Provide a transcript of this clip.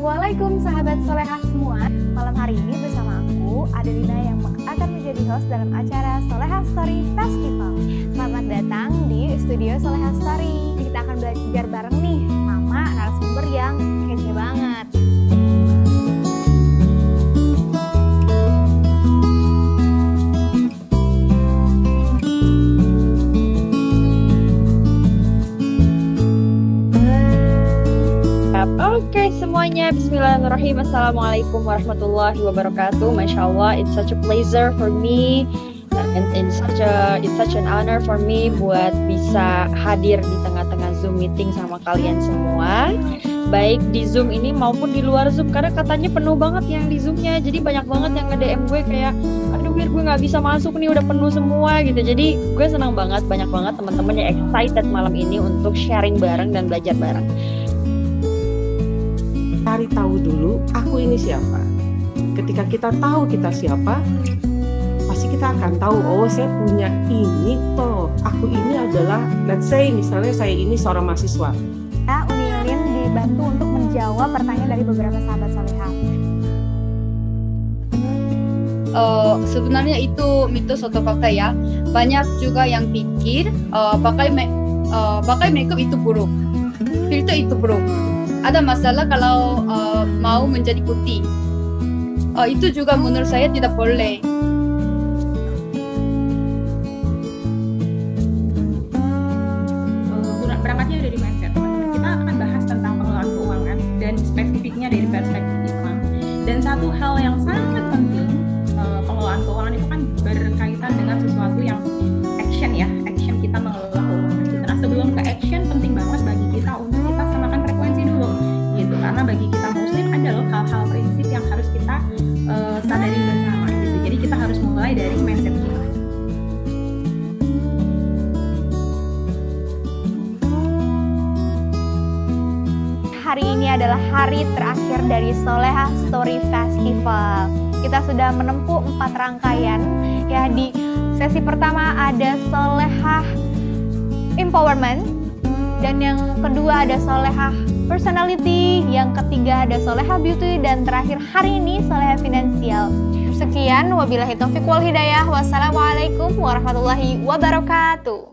Assalamualaikum sahabat soleha semua. Malam hari ini bersama aku Adelina yang akan menjadi host dalam acara Soleha Story Festival. Selamat datang di studio Soleha Story. Kita akan belajar bareng nih sama narasumber yang kece banget. Oke semuanya, bismillahirrahmanirrahim. Assalamualaikum warahmatullahi wabarakatuh. Masya Allah, it's such a pleasure for me and it's such an honor for me buat bisa hadir di tengah-tengah Zoom meeting sama kalian semua, baik di Zoom ini maupun di luar Zoom, karena katanya penuh banget yang di Zoomnya. Jadi banyak banget yang nge-DM gue kayak, aduh Wir, gue nggak bisa masuk nih, udah penuh semua gitu. Jadi gue senang banget, banyak banget teman-teman yang excited malam ini untuk sharing bareng dan belajar bareng. Cari tahu dulu aku ini siapa. Ketika kita tahu kita siapa, pasti kita akan tahu, oh saya punya ini toh. Aku ini adalah, let's say misalnya saya ini seorang mahasiswa. Unilin dibantu untuk menjawab pertanyaan dari beberapa sahabat soleha. Sebenarnya itu mitos atau fakta ya. Banyak juga yang pikir pakai makeup itu buruk, filter itu buruk. Ada masalah kalau mau menjadi putih. Itu juga menurut saya tidak boleh. Berangkatnya dari mindset. Kita akan bahas tentang pengelolaan keuangan dan spesifiknya dari perspektif Islam. Dan satu hal yang sangat penting, pengelolaan keuangan itu kan berkaitan dengan sesuatu yang action ya, action kita mengelola keuangan. Nah sebelum ke action, penting banget bagi kita untuk kita samakan frekuensi dulu, gitu. Karena bagi kita Muslim ada loh hal-hal prinsip yang harus kita sadari bersama, gitu. Jadi kita harus mulai dari mindset kita. Hari ini adalah hari terakhir dari Soleha Story Festival. Kita sudah menempuh 4 rangkaian. Ya, di sesi pertama ada Soleha Empowerment, dan yang kedua ada Soleha Personality, yang ketiga ada Soleha Beauty, dan terakhir hari ini Soleha Finansial. Sekian, wabillahi taufiq wal hidayah. Wassalamualaikum warahmatullahi wabarakatuh.